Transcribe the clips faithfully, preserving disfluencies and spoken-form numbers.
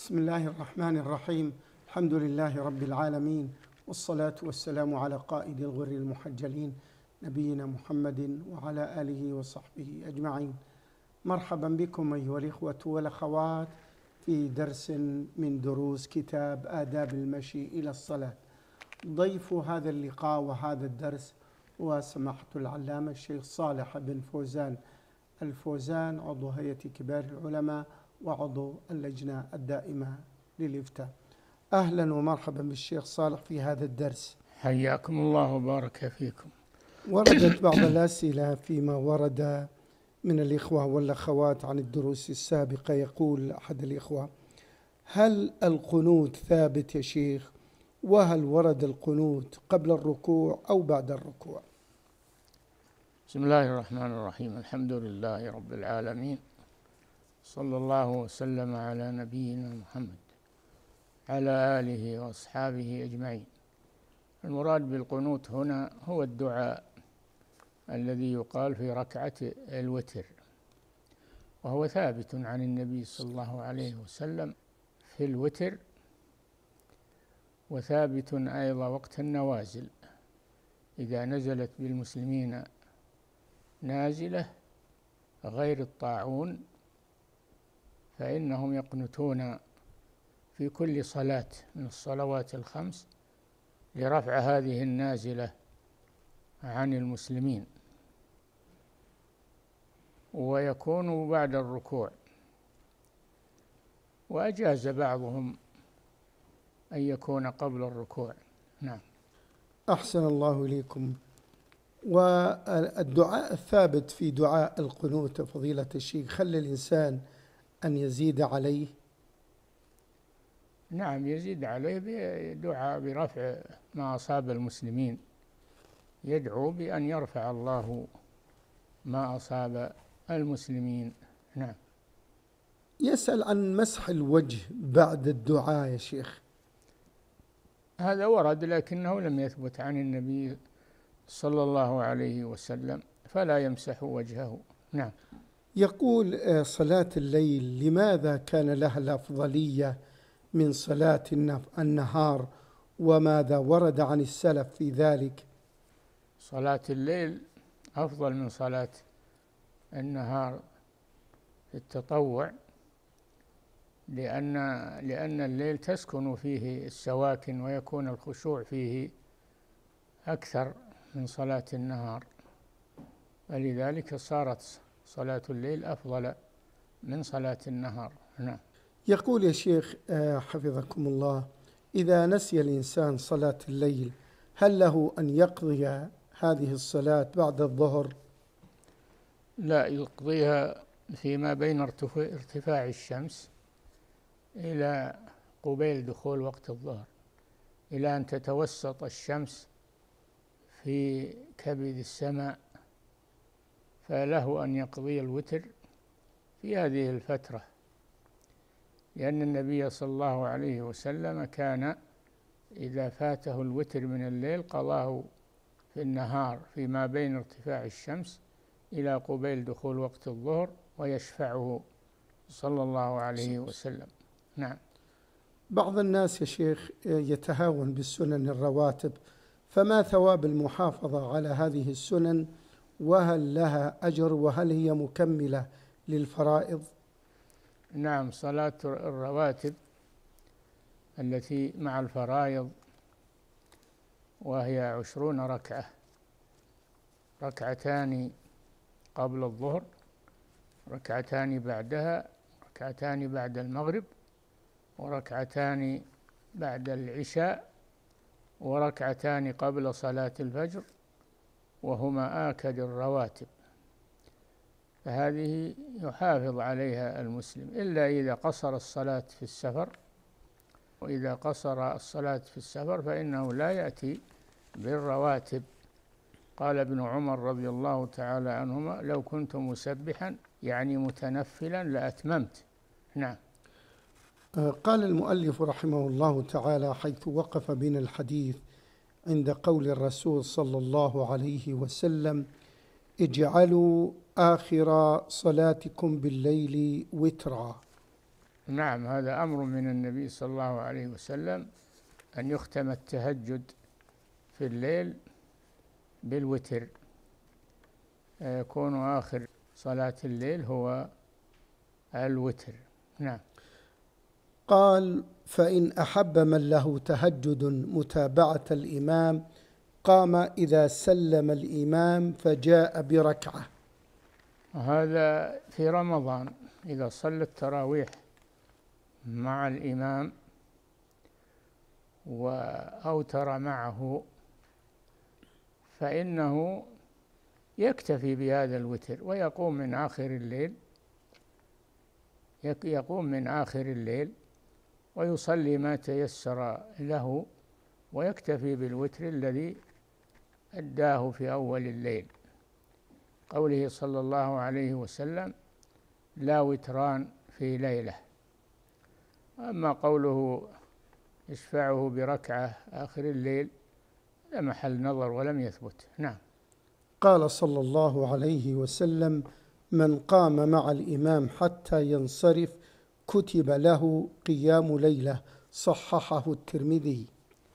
بسم الله الرحمن الرحيم. الحمد لله رب العالمين، والصلاة والسلام على قائد الغر المحجلين نبينا محمد وعلى آله وصحبه أجمعين. مرحبا بكم أيها الإخوة والأخوات في درس من دروس كتاب آداب المشي إلى الصلاة. ضيف هذا اللقاء وهذا الدرس هو سماحة العلامة الشيخ صالح بن فوزان الفوزان، عضو هيئة كبار العلماء وعضو اللجنة الدائمة للإفتاء. أهلا ومرحبا بالشيخ صالح في هذا الدرس. حياكم الله وبارك فيكم. وردت بعض الأسئلة فيما ورد من الإخوة والأخوات عن الدروس السابقة. يقول أحد الإخوة: هل القنوت ثابت يا شيخ؟ وهل ورد القنوت قبل الركوع أو بعد الركوع؟ بسم الله الرحمن الرحيم. الحمد لله رب العالمين، صلى الله وسلم على نبينا محمد على آله وأصحابه أجمعين. المراد بالقنوت هنا هو الدعاء الذي يقال في ركعة الوتر، وهو ثابت عن النبي صلى الله عليه وسلم في الوتر، وثابت أيضا وقت النوازل إذا نزلت بالمسلمين نازلة غير الطاعون فإنهم يقنتون في كل صلاة من الصلوات الخمس لرفع هذه النازلة عن المسلمين، ويكون بعد الركوع. وأجاز بعضهم أن يكون قبل الركوع. نعم. أحسن الله إليكم. والدعاء الثابت في دعاء القنوت فضيلة الشيخ، هل الإنسان أن يزيد عليه؟ نعم، يزيد عليه بدعاء برفع ما أصاب المسلمين، يدعو بأن يرفع الله ما أصاب المسلمين. نعم. يسأل عن مسح الوجه بعد الدعاء يا شيخ. هذا ورد لكنه لم يثبت عن النبي صلى الله عليه وسلم، فلا يمسح وجهه. نعم. يقول: صلاة الليل لماذا كان لها الأفضلية من صلاة النهار، وماذا ورد عن السلف في ذلك؟ صلاة الليل أفضل من صلاة النهار في التطوع، لأن لأن الليل تسكن فيه السواكن ويكون الخشوع فيه أكثر من صلاة النهار، ولذلك صارت صلاة الليل أفضل من صلاة النهار. نعم. يقول يا شيخ حفظكم الله: إذا نسي الإنسان صلاة الليل هل له أن يقضي هذه الصلاة بعد الظهر؟ لا، يقضيها فيما بين ارتفاع الشمس إلى قبيل دخول وقت الظهر، إلى أن تتوسط الشمس في كبد السماء، فله أن يقضي الوتر في هذه الفترة، لأن النبي صلى الله عليه وسلم كان إذا فاته الوتر من الليل قضاه في النهار فيما بين ارتفاع الشمس إلى قبيل دخول وقت الظهر، ويشفعه صلى الله عليه وسلم. نعم. بعض الناس يا شيخ يتهاون بالسنن الرواتب، فما ثواب المحافظة على هذه السنن؟ وهل لها أجر؟ وهل هي مكملة للفرائض؟ نعم، صلاة الرواتب التي مع الفرائض وهي عشرون ركعة، ركعتان قبل الظهر، ركعتان بعدها، ركعتان بعد المغرب، وركعتان بعد العشاء، وركعتان قبل صلاة الفجر، وهما آكد الرواتب، فهذه يحافظ عليها المسلم، إلا إذا قصر الصلاة في السفر. وإذا قصر الصلاة في السفر فإنه لا يأتي بالرواتب. قال ابن عمر رضي الله تعالى عنهما: لو كنت مسبحا يعني متنفلا لأتممت. نعم. قال المؤلف رحمه الله تعالى حيث وقف بنا الحديث عند قول الرسول صلى الله عليه وسلم: اجعلوا آخر صلاتكم بالليل وترا. نعم، هذا أمر من النبي صلى الله عليه وسلم أن يختم التهجد في الليل بالوتر، يكون آخر صلاة الليل هو الوتر. نعم. قال: فإن أحب من له تهجد متابعة الإمام قام إذا سلم الإمام فجاء بركعة. هذا في رمضان إذا صلى التراويح مع الإمام وأوتر معه فإنه يكتفي بهذا الوتر ويقوم من آخر الليل يقوم من آخر الليل ويصلي ما تيسر له ويكتفي بالوتر الذي أداه في أول الليل، قوله صلى الله عليه وسلم: لا وتران في ليلة. أما قوله اشفعه بركعة آخر الليل لا محل نظر ولم يثبت. نعم. قال صلى الله عليه وسلم: من قام مع الإمام حتى ينصرف كتب له قيام ليلة، صححه الترمذي.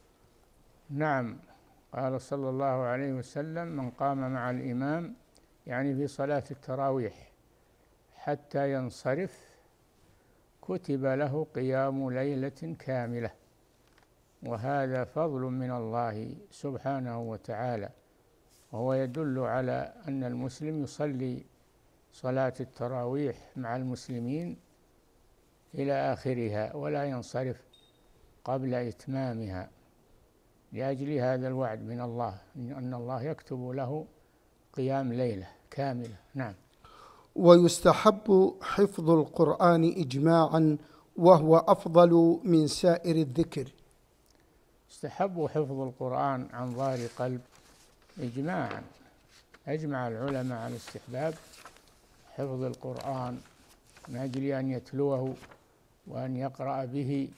نعم، قال صلى الله عليه وسلم: من قام مع الإمام يعني في صلاة التراويح حتى ينصرف كتب له قيام ليلة كاملة، وهذا فضل من الله سبحانه وتعالى، وهو يدل على أن المسلم يصلي صلاة التراويح مع المسلمين إلى آخرها ولا ينصرف قبل إتمامها، لأجل هذا الوعد من الله أن الله يكتب له قيام ليلة كاملة. نعم. ويستحب حفظ القرآن إجماعا وهو أفضل من سائر الذكر. يستحب حفظ القرآن عن ظهر قلب إجماعا، أجمع العلماء على استحباب حفظ القرآن من أجل أن يتلوه وأن يقرأ به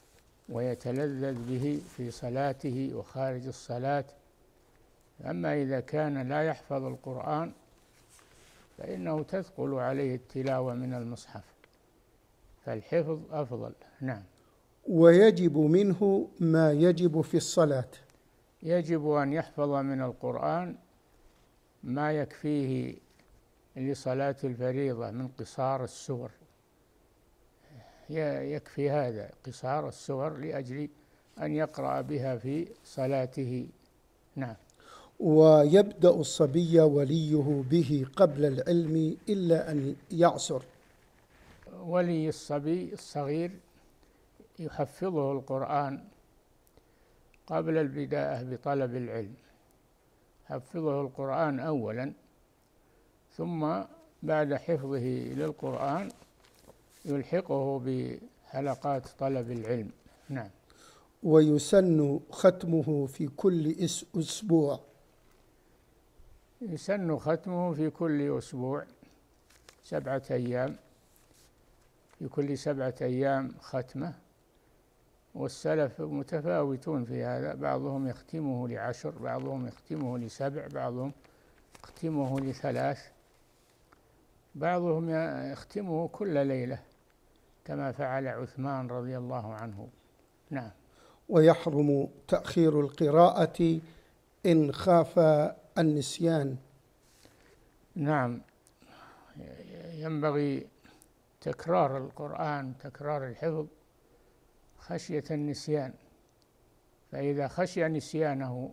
ويتلذذ به في صلاته وخارج الصلاة. أما إذا كان لا يحفظ القرآن فإنه تثقل عليه التلاوة من المصحف، فالحفظ أفضل. نعم. ويجب منه ما يجب في الصلاة. يجب أن يحفظ من القرآن ما يكفيه لصلاة الفريضة من قصار السور، يكفي هذا قصار السور لأجل أن يقرأ بها في صلاته. نعم. ويبدأ الصبي وليه به قبل العلم إلا أن يعسر. ولي الصبي الصغير يحفظه القرآن قبل البداية بطلب العلم، حفظه القرآن أولا، ثم بعد حفظه للقرآن يلحقه بحلقات طلب العلم. نعم. ويسن ختمه في كل أسبوع. يسن ختمه في كل أسبوع سبعة أيام، في كل سبعة أيام ختمة، والسلف متفاوتون في هذا، بعضهم يختمه لعشر، بعضهم يختمه لسبع، بعضهم يختمه لثلاث، بعضهم يختمه كل ليلة كما فعل عثمان رضي الله عنه. نعم. ويحرم تأخير القراءة إن خاف النسيان. نعم، ينبغي تكرار القرآن، تكرار الحفظ خشية النسيان، فإذا خشي نسيانه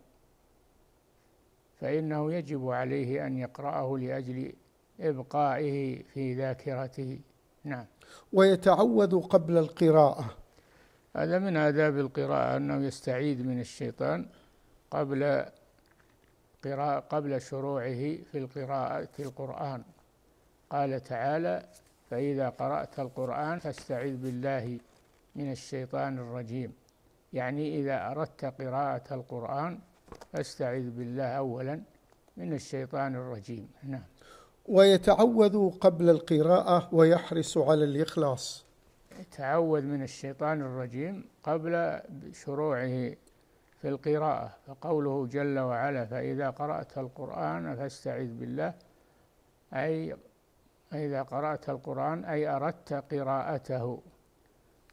فإنه يجب عليه أن يقرأه لأجل إبقائه في ذاكرته. نعم. ويتعوذ قبل القراءة. هذا من آداب القراءة أنه يستعيذ من الشيطان قبل قراءة قبل شروعه في القراءة القرآن. قال تعالى: فإذا قرأت القرآن فاستعذ بالله من الشيطان الرجيم، يعني إذا أردت قراءة القرآن فاستعذ بالله أولا من الشيطان الرجيم. نعم. ويتعوذ قبل القراءة ويحرص على الإخلاص. يتعوذ من الشيطان الرجيم قبل شروعه في القراءة، فقوله جل وعلا: فإذا قرأت القرآن فاستعذ بالله، أي إذا قرأت القرآن أي أردت قراءته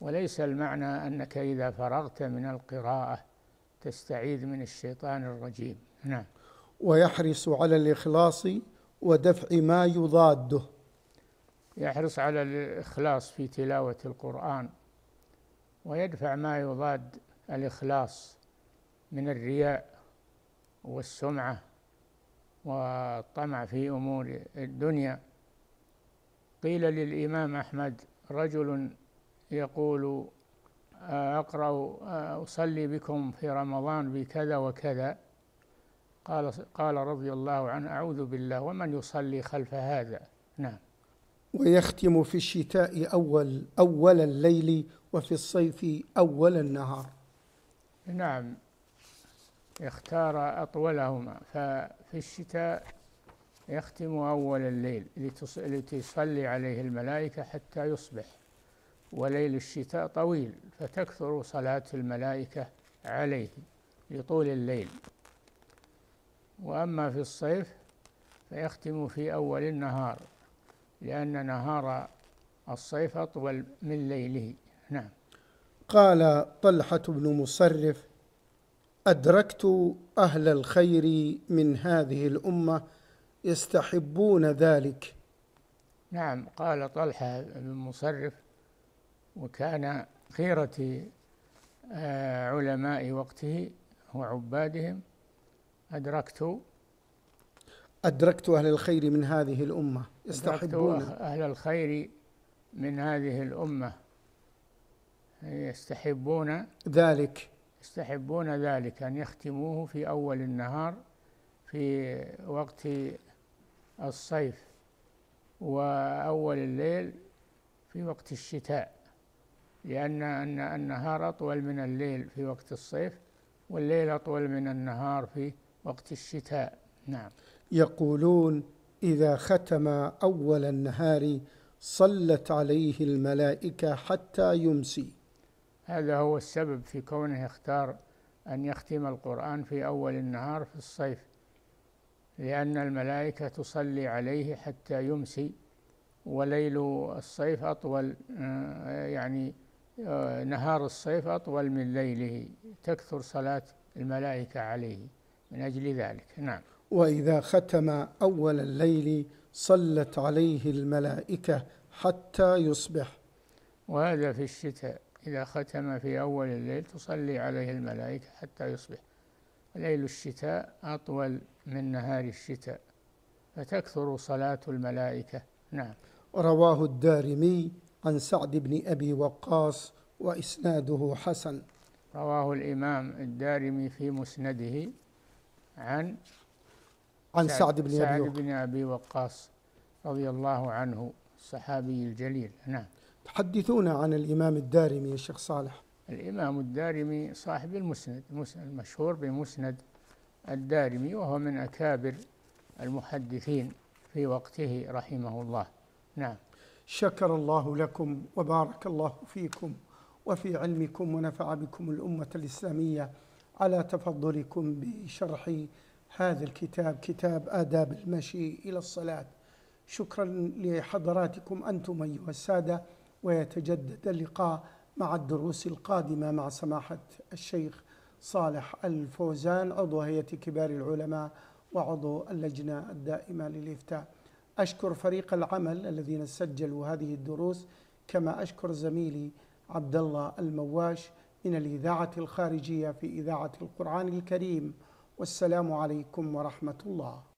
وليس المعنى أنك إذا فرغت من القراءة تستعيذ من الشيطان الرجيم. نعم. ويحرص على الإخلاص ودفع ما يضاده. يحرص على الإخلاص في تلاوة القرآن ويدفع ما يضاد الإخلاص من الرياء والسمعة والطمع في أمور الدنيا. قيل للإمام أحمد: رجل يقول أقرأ أصلي بكم في رمضان بكذا وكذا، قال قال رضي الله عنه: أعوذ بالله، ومن يصلي خلف هذا؟ نعم. ويختم في الشتاء أول أول الليل وفي الصيف أول النهار. نعم، يختار أطولهما، ففي الشتاء يختم أول الليل لتصلي عليه الملائكة حتى يصبح، وليل الشتاء طويل فتكثر صلاة الملائكة عليه لطول الليل. وأما في الصيف فيختم في أول النهار، لأن نهار الصيف أطول من ليله. نعم. قال طلحة بن مصرف: أدركت أهل الخير من هذه الأمة يستحبون ذلك. نعم، قال طلحة بن مصرف، وكان خيرة علماء وقته وعبادهم: أدركت أدركت أهل الخير من هذه الأمة يستحبون أدركت أهل الخير من هذه الأمة يستحبون ذلك يستحبون ذلك أن يختموه في أول النهار في وقت الصيف، وأول الليل في وقت الشتاء، لأن النهار أطول من الليل في وقت الصيف، والليل أطول من النهار في وقت الشتاء. نعم. يقولون: إذا ختم أول النهار صلت عليه الملائكة حتى يمسي. هذا هو السبب في كونه يختار أن يختم القرآن في أول النهار في الصيف، لأن الملائكة تصلي عليه حتى يمسي، وليل الصيف أطول، يعني نهار الصيف أطول من ليله، تكثر صلاة الملائكة عليه من أجل ذلك. نعم. وإذا ختم أول الليل صلت عليه الملائكة حتى يصبح. وهذا في الشتاء، إذا ختم في أول الليل تصلي عليه الملائكة حتى يصبح. ليل الشتاء أطول من نهار الشتاء، فتكثر صلاة الملائكة. نعم. رواه الدارمي عن سعد بن أبي وقاص وإسناده حسن. رواه الإمام الدارمي في مسنده عن عن سعد بن سعد أبي بن أبي وقاص رضي الله عنه، الصحابي الجليل. نعم. تحدثونا عن الإمام الدارمي يا شيخ صالح. الإمام الدارمي صاحب المسند المشهور بمسند الدارمي، وهو من أكابر المحدثين في وقته رحمه الله. نعم. شكر الله لكم وبارك الله فيكم وفي علمكم ونفع بكم الأمة الإسلامية على تفضلكم بشرح هذا الكتاب، كتاب آداب المشي إلى الصلاة. شكرا لحضراتكم أنتم أيها السادة، ويتجدد اللقاء مع الدروس القادمة مع سماحة الشيخ صالح الفوزان، عضو هيئة كبار العلماء وعضو اللجنة الدائمة للإفتاء. أشكر فريق العمل الذين سجلوا هذه الدروس، كما أشكر زميلي عبد الله المواش من الإذاعة الخارجية في إذاعة القرآن الكريم. والسلام عليكم ورحمة الله.